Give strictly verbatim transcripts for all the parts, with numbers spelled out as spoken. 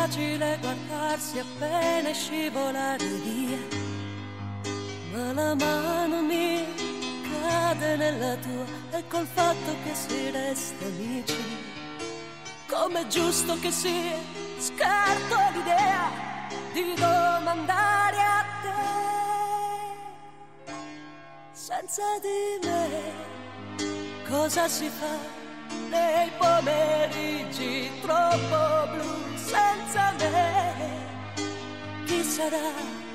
facile guardarsi appena e scivolare via, ma la mano mia cade nella tua e col fatto che si resta amici, come giusto che sia, scarto l'idea di domandare a te. Senza di me cosa si fa nei pomeriggi troppo blu? Senza me chi sarà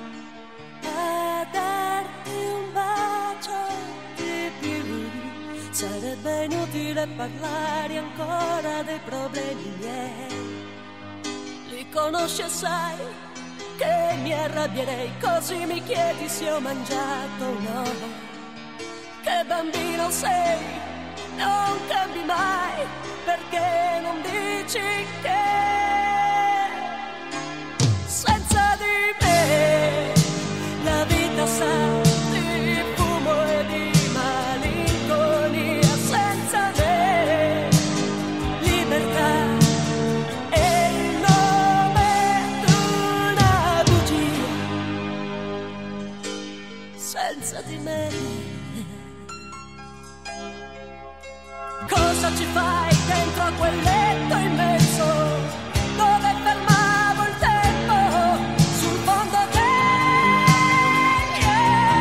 a darti un bacio di più? Sarebbe inutile parlare ancora dei problemi miei, li conosci e sai che mi arrabbierei, così mi chiedi se ho mangiato o no. Che bambino sei, non cambi mai, perché non dici che senza di me la vita sa di fumo e di malinconia. Senza me libertà è il nome d'una bugia. Senza di me cosa ci fai dentro a quel letto immenso dove fermavo il tempo sul fondo degli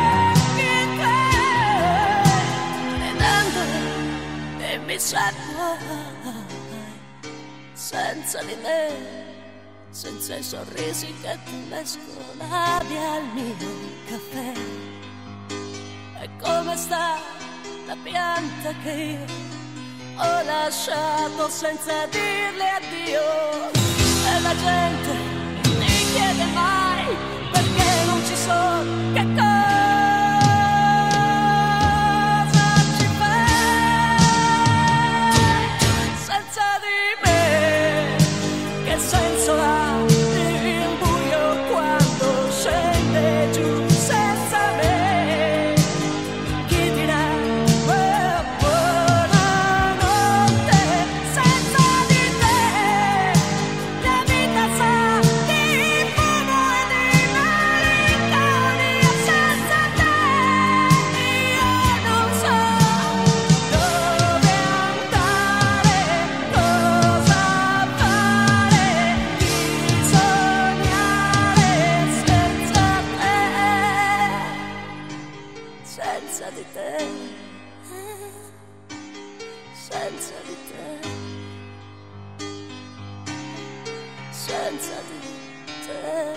occhi? Ridendo e mi sa guai senza di me, senza i sorrisi che tu mescolavi al mio caffè. E come sta la pianta che io ho lasciato senza dirle addio? E la gente mi chiede mai perché non ci sono, che cosa ci fai senza di me? Che senso ha il buio quando scende giù? Senza me chi dirà senza di te, senza di te, senza di te.